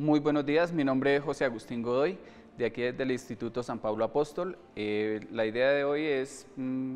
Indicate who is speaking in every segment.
Speaker 1: Muy buenos días, mi nombre es José Agustín Godoy, de aquí del Instituto San Pablo Apóstol. La idea de hoy es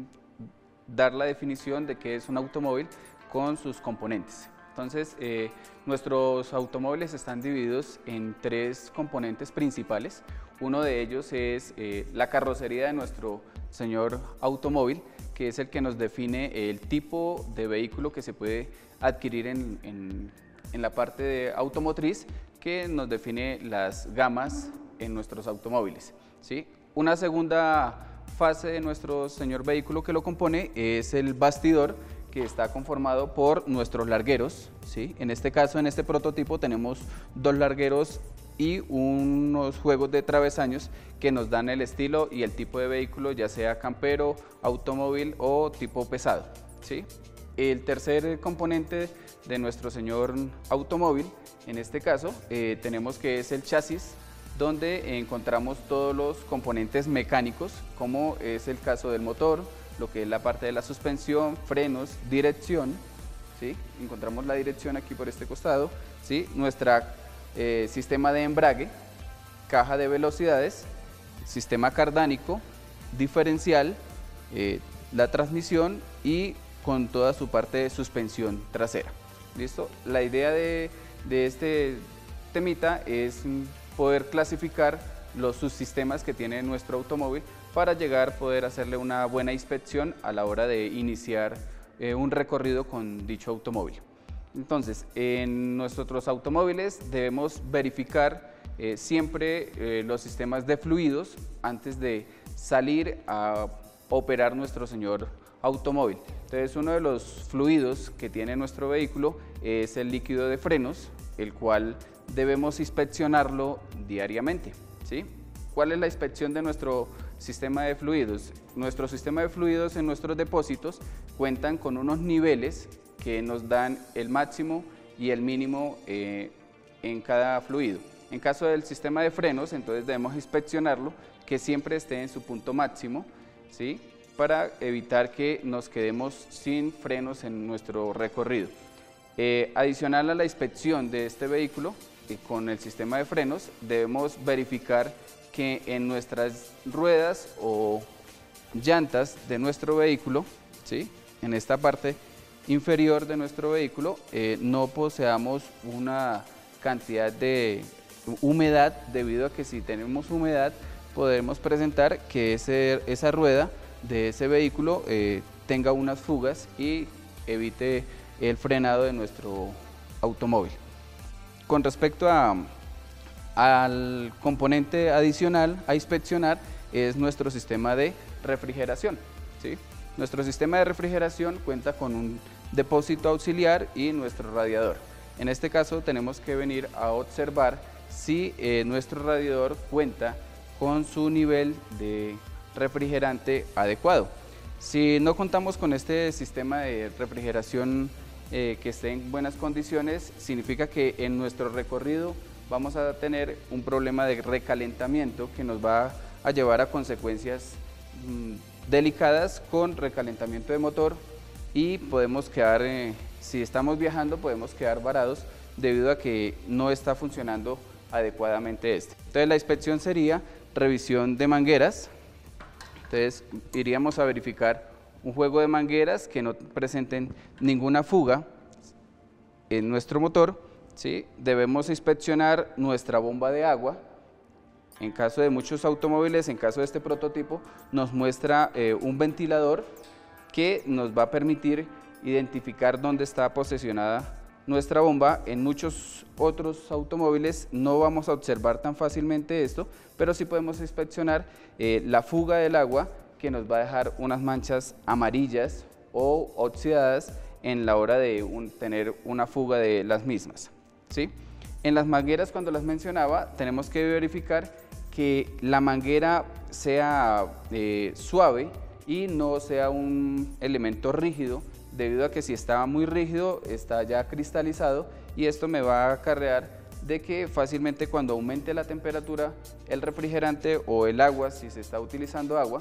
Speaker 1: dar la definición de qué es un automóvil con sus componentes. Entonces, nuestros automóviles están divididos en tres componentes principales. Uno de ellos es la carrocería de nuestro señor automóvil, que es el que nos define el tipo de vehículo que se puede adquirir en la parte de automotriz, que nos define las gamas en nuestros automóviles, ¿sí? Una segunda fase de nuestro señor vehículo que lo compone es el bastidor, que está conformado por nuestros largueros, ¿sí? En este caso, en este prototipo, tenemos dos largueros y unos juegos de travesaños que nos dan el estilo y el tipo de vehículo, ya sea campero, automóvil o tipo pesado, ¿sí? El tercer componente de nuestro señor automóvil, en este caso, tenemos que es el chasis, donde encontramos todos los componentes mecánicos, como es el caso del motor, lo que es la parte de la suspensión, frenos, dirección, ¿sí? Encontramos la dirección aquí por este costado, ¿sí? Nuestro sistema de embrague, caja de velocidades, sistema cardánico, diferencial, la transmisión y con toda su parte de suspensión trasera. ¿Listo? La idea de este temita es poder clasificar los subsistemas que tiene nuestro automóvil para llegar a poder hacerle una buena inspección a la hora de iniciar un recorrido con dicho automóvil. Entonces, en nuestros automóviles debemos verificar siempre los sistemas de fluidos antes de salir a operar nuestro señor automóvil. Entonces, uno de los fluidos que tiene nuestro vehículo es el líquido de frenos, el cual debemos inspeccionarlo diariamente, ¿sí? ¿Cuál es la inspección de nuestro sistema de fluidos? Nuestro sistema de fluidos en nuestros depósitos cuentan con unos niveles que nos dan el máximo y el mínimo en cada fluido. En caso del sistema de frenos, entonces debemos inspeccionarlo, que siempre esté en su punto máximo, ¿sí? Para evitar que nos quedemos sin frenos en nuestro recorrido. Adicional a la inspección de este vehículo, con el sistema de frenos, debemos verificar que en nuestras ruedas o llantas de nuestro vehículo, ¿sí? En esta parte inferior de nuestro vehículo, no poseamos una cantidad de humedad, debido a que si tenemos humedad podemos presentar que esa rueda de ese vehículo tenga unas fugas y evite el frenado de nuestro automóvil. Con respecto al componente adicional a inspeccionar, es nuestro sistema de refrigeración, ¿sí? Nuestro sistema de refrigeración cuenta con un depósito auxiliar y nuestro radiador. En este caso tenemos que venir a observar si nuestro radiador cuenta con su nivel de refrigerante adecuado. Si no contamos con este sistema de refrigeración que esté en buenas condiciones, significa que en nuestro recorrido vamos a tener un problema de recalentamiento que nos va a llevar a consecuencias delicadas con recalentamiento de motor, y podemos quedar, si estamos viajando, podemos quedar varados debido a que no está funcionando adecuadamente este. Entonces la inspección sería revisión de mangueras. Entonces iríamos a verificar un juego de mangueras que no presenten ninguna fuga en nuestro motor, ¿sí? Debemos inspeccionar nuestra bomba de agua. En caso de muchos automóviles, en caso de este prototipo, nos muestra un ventilador que nos va a permitir identificar dónde está posicionada nuestra bomba. En muchos otros automóviles no vamos a observar tan fácilmente esto, pero sí podemos inspeccionar la fuga del agua, que nos va a dejar unas manchas amarillas o oxidadas en la hora de tener una fuga de las mismas, ¿sí? En las mangueras, cuando las mencionaba, tenemos que verificar que la manguera sea suave y no sea un elemento rígido, debido a que si está muy rígido está ya cristalizado, y esto me va a acarrear de que fácilmente, cuando aumente la temperatura, el refrigerante o el agua, si se está utilizando agua,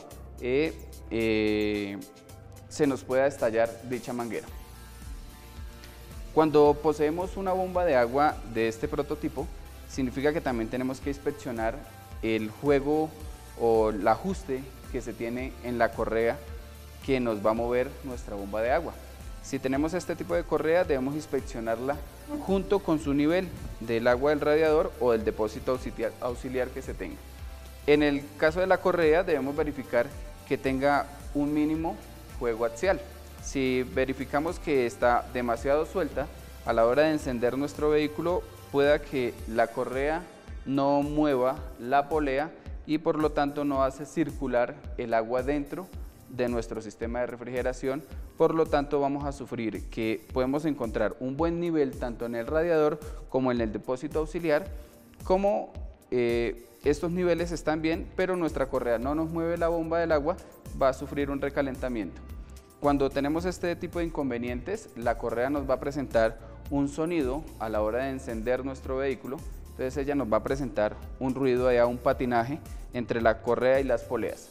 Speaker 1: se nos pueda estallar dicha manguera. Cuando poseemos una bomba de agua de este prototipo, significa que también tenemos que inspeccionar el juego o el ajuste que se tiene en la correa que nos va a mover nuestra bomba de agua. Si tenemos este tipo de correa, debemos inspeccionarla junto con su nivel del agua del radiador o del depósito auxiliar que se tenga. En el caso de la correa, debemos verificar que tenga un mínimo juego axial. Si verificamos que está demasiado suelta, a la hora de encender nuestro vehículo, pueda que la correa no mueva la polea y por lo tanto no hace circular el agua dentro de nuestro sistema de refrigeración. Por lo tanto, vamos a sufrir que podemos encontrar un buen nivel tanto en el radiador como en el depósito auxiliar, como estos niveles están bien, pero nuestra correa no nos mueve la bomba del agua, va a sufrir un recalentamiento. Cuando tenemos este tipo de inconvenientes, la correa nos va a presentar un sonido a la hora de encender nuestro vehículo. Entonces ella nos va a presentar un ruido, allá un patinaje entre la correa y las poleas.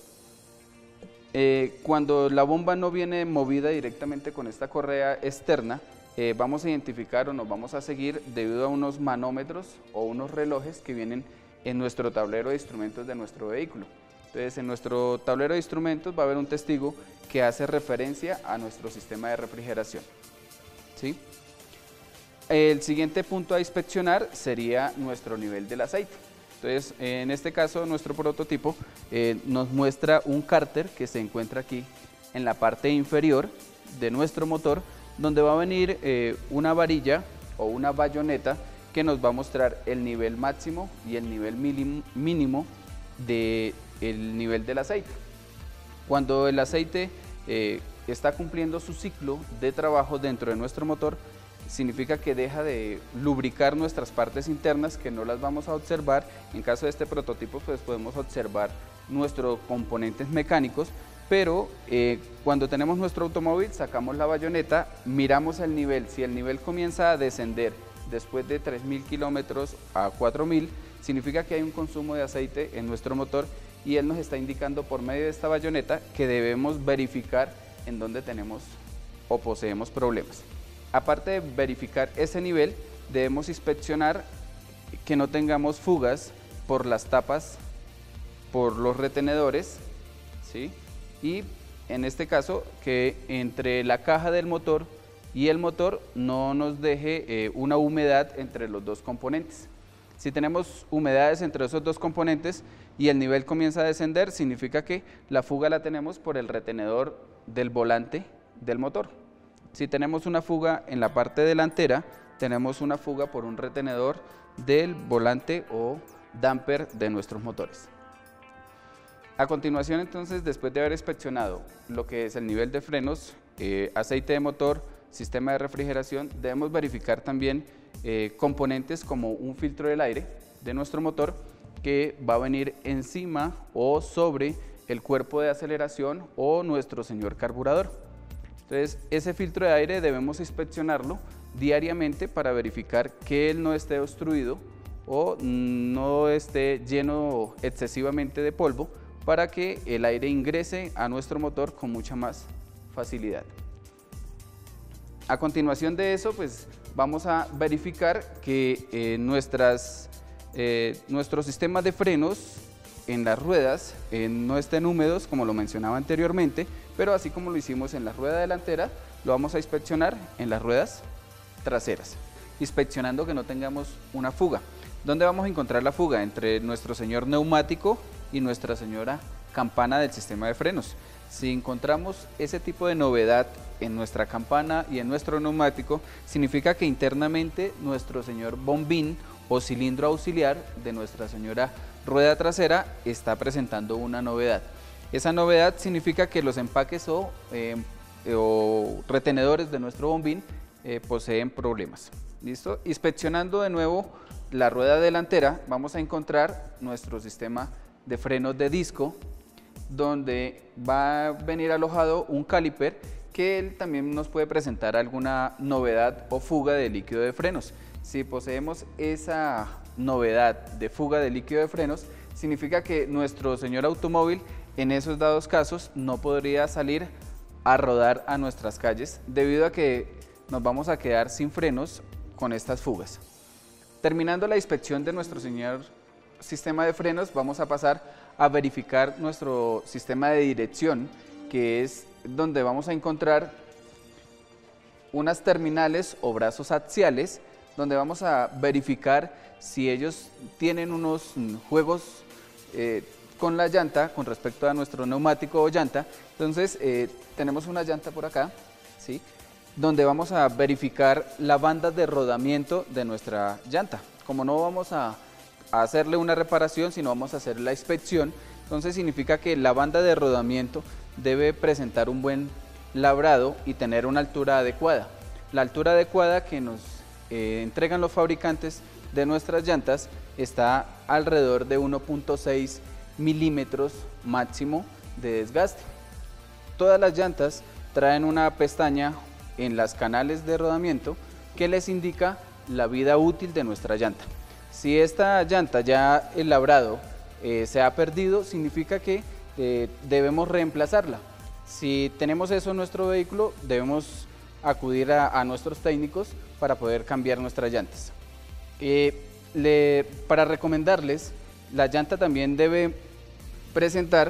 Speaker 1: Cuando la bomba no viene movida directamente con esta correa externa, vamos a identificar o nos vamos a seguir debido a unos manómetros o unos relojes que vienen en nuestro tablero de instrumentos de nuestro vehículo. Entonces en nuestro tablero de instrumentos va a haber un testigo que hace referencia a nuestro sistema de refrigeración, ¿sí? El siguiente punto a inspeccionar sería nuestro nivel del aceite. Entonces, en este caso, nuestro prototipo nos muestra un cárter que se encuentra aquí en la parte inferior de nuestro motor, donde va a venir una varilla o una bayoneta que nos va a mostrar el nivel máximo y el nivel mínimo del nivel del aceite. Cuando el aceite está cumpliendo su ciclo de trabajo dentro de nuestro motor, significa que deja de lubricar nuestras partes internas, que no las vamos a observar. En caso de este prototipo, pues podemos observar nuestros componentes mecánicos, pero cuando tenemos nuestro automóvil, sacamos la bayoneta, miramos el nivel. Si el nivel comienza a descender después de 3.000 kilómetros a 4.000, significa que hay un consumo de aceite en nuestro motor y él nos está indicando por medio de esta bayoneta que debemos verificar en dónde tenemos o poseemos problemas. Aparte de verificar ese nivel, debemos inspeccionar que no tengamos fugas por las tapas, por los retenedores, ¿sí? Y en este caso, que entre la caja del motor y el motor no nos deje una humedad entre los dos componentes. Si tenemos humedades entre esos dos componentes y el nivel comienza a descender, significa que la fuga la tenemos por el retenedor del volante del motor. Si tenemos una fuga en la parte delantera, tenemos una fuga por un retenedor del volante o damper de nuestros motores. A continuación, entonces, después de haber inspeccionado lo que es el nivel de frenos, aceite de motor, sistema de refrigeración, debemos verificar también componentes como un filtro del aire de nuestro motor que va a venir encima o sobre el cuerpo de aceleración o nuestro señor carburador. Entonces, ese filtro de aire debemos inspeccionarlo diariamente para verificar que él no esté obstruido o no esté lleno excesivamente de polvo, para que el aire ingrese a nuestro motor con mucha más facilidad. A continuación de eso, pues vamos a verificar que nuestros sistemas de frenos en las ruedas no estén húmedos, como lo mencionaba anteriormente, pero así como lo hicimos en la rueda delantera, lo vamos a inspeccionar en las ruedas traseras, inspeccionando que no tengamos una fuga. ¿Dónde vamos a encontrar la fuga? Entre nuestro señor neumático y nuestra señora campana del sistema de frenos. Si encontramos ese tipo de novedad en nuestra campana y en nuestro neumático, significa que internamente nuestro señor bombín o cilindro auxiliar de nuestra señora rueda trasera está presentando una novedad. Esa novedad significa que los empaques o retenedores de nuestro bombín poseen problemas. ¿Listo? Inspeccionando de nuevo la rueda delantera, vamos a encontrar nuestro sistema de frenos de disco, donde va a venir alojado un caliper que él también nos puede presentar alguna novedad o fuga de líquido de frenos. Si poseemos esa novedad de fuga de líquido de frenos, significa que nuestro señor automóvil en esos dados casos no podría salir a rodar a nuestras calles debido a que nos vamos a quedar sin frenos con estas fugas. Terminando la inspección de nuestro señor sistema de frenos, vamos a pasar a verificar nuestro sistema de dirección, que es donde vamos a encontrar unas terminales o brazos axiales, donde vamos a verificar si ellos tienen unos juegos con la llanta con respecto a nuestro neumático o llanta. Entonces tenemos una llanta por acá, ¿sí?, donde vamos a verificar la banda de rodamiento de nuestra llanta. Como no vamos a hacerle una reparación, sino vamos a hacer la inspección, entonces significa que la banda de rodamiento debe presentar un buen labrado y tener una altura adecuada. La altura adecuada que nos entregan los fabricantes de nuestras llantas está alrededor de 1.6 milímetros máximo de desgaste. Todas las llantas traen una pestaña en las canales de rodamiento que les indica la vida útil de nuestra llanta. Si esta llanta ya el labrado se ha perdido, significa que debemos reemplazarla. Si tenemos eso en nuestro vehículo, debemos acudir a nuestros técnicos para poder cambiar nuestras llantas. Para recomendarles, la llanta también debe presentar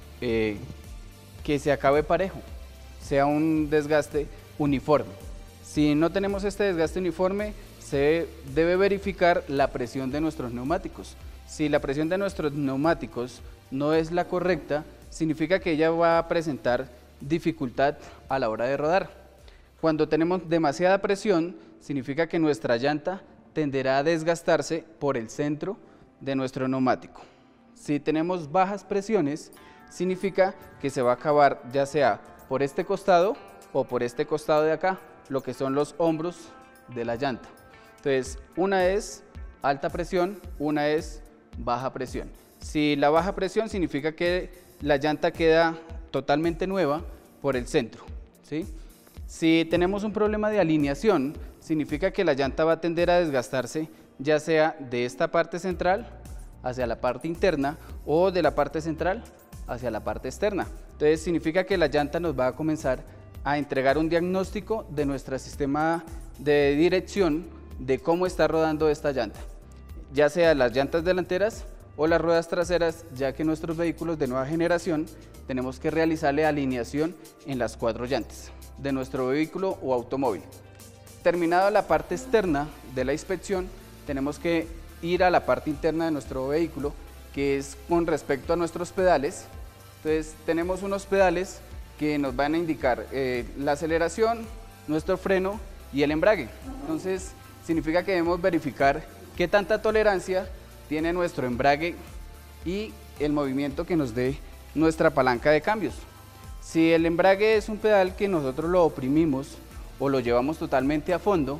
Speaker 1: que se acabe parejo, sea un desgaste uniforme. Si no tenemos este desgaste uniforme, se debe verificar la presión de nuestros neumáticos. Si la presión de nuestros neumáticos no es la correcta, significa que ella va a presentar dificultad a la hora de rodar. Cuando tenemos demasiada presión, significa que nuestra llanta tenderá a desgastarse por el centro de nuestro neumático. Si tenemos bajas presiones, significa que se va a acabar ya sea por este costado o por este costado de acá, lo que son los hombros de la llanta. Entonces, una es alta presión, una es baja presión. Si la baja presión significa que la llanta queda totalmente nueva por el centro, ¿sí? Si tenemos un problema de alineación, significa que la llanta va a tender a desgastarse ya sea de esta parte central hacia la parte interna o de la parte central hacia la parte externa. Entonces significa que la llanta nos va a comenzar a entregar un diagnóstico de nuestro sistema de dirección de cómo está rodando esta llanta, ya sea las llantas delanteras o las ruedas traseras, ya que nuestros vehículos de nueva generación tenemos que realizarle alineación en las 4 llantas de nuestro vehículo o automóvil. Terminada la parte externa de la inspección, tenemos que ir a la parte interna de nuestro vehículo, que es con respecto a nuestros pedales. Entonces tenemos unos pedales que nos van a indicar la aceleración, nuestro freno y el embrague. Entonces significa que debemos verificar qué tanta tolerancia tiene nuestro embrague y el movimiento que nos dé nuestra palanca de cambios. Si el embrague es un pedal que nosotros lo oprimimos o lo llevamos totalmente a fondo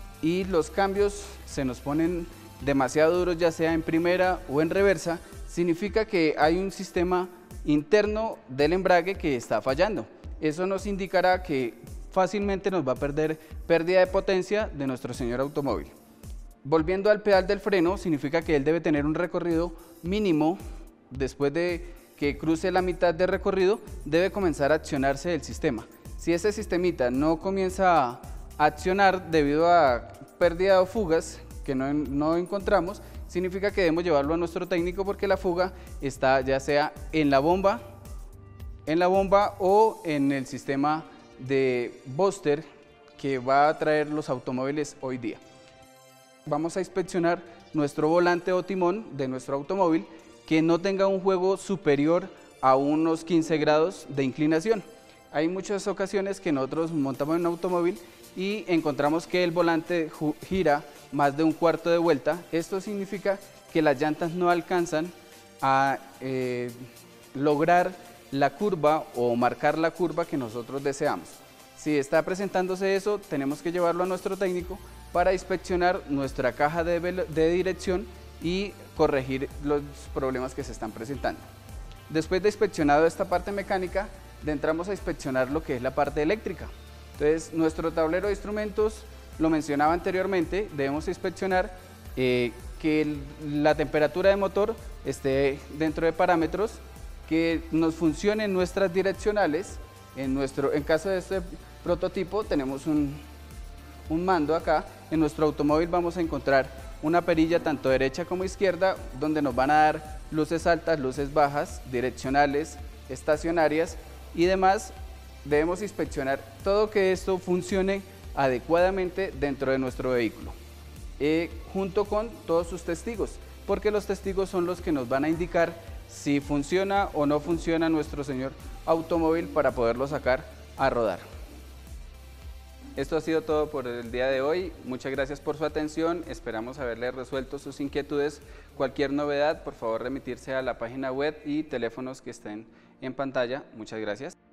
Speaker 1: y los cambios se nos ponen demasiado duros, ya sea en primera o en reversa, significa que hay un sistema interno del embrague que está fallando. Eso nos indicará que fácilmente nos va a perder pérdida de potencia de nuestro señor automóvil. Volviendo al pedal del freno, significa que él debe tener un recorrido mínimo. Después de que cruce la mitad de recorrido, debe comenzar a accionarse el sistema. Si ese sistemita no comienza a accionar debido a pérdida o fugas que no encontramos, significa que debemos llevarlo a nuestro técnico porque la fuga está ya sea en la bomba o en el sistema de booster que va a traer los automóviles hoy día. Vamos a inspeccionar nuestro volante o timón de nuestro automóvil que no tenga un juego superior a unos 15 grados de inclinación. Hay muchas ocasiones que nosotros montamos en un automóvil y encontramos que el volante gira más de un cuarto de vuelta. Esto significa que las llantas no alcanzan a lograr la curva o marcar la curva que nosotros deseamos. Si está presentándose eso, tenemos que llevarlo a nuestro técnico para inspeccionar nuestra caja de dirección y corregir los problemas que se están presentando. Después de inspeccionado esta parte mecánica, entramos a inspeccionar lo que es la parte eléctrica. Entonces, nuestro tablero de instrumentos, lo mencionaba anteriormente, debemos inspeccionar que la temperatura de motor esté dentro de parámetros, que nos funcionen nuestras direccionales. En caso de este prototipo tenemos un mando acá. En nuestro automóvil vamos a encontrar una perilla tanto derecha como izquierda, donde nos van a dar luces altas, luces bajas, direccionales, estacionarias y demás. Debemos inspeccionar todo que esto funcione adecuadamente dentro de nuestro vehículo, junto con todos sus testigos, porque los testigos son los que nos van a indicar si funciona o no funciona nuestro señor automóvil para poderlo sacar a rodar. Esto ha sido todo por el día de hoy. Muchas gracias por su atención. Esperamos haberle resuelto sus inquietudes. Cualquier novedad, por favor, remitirse a la página web y teléfonos que estén en pantalla. Muchas gracias.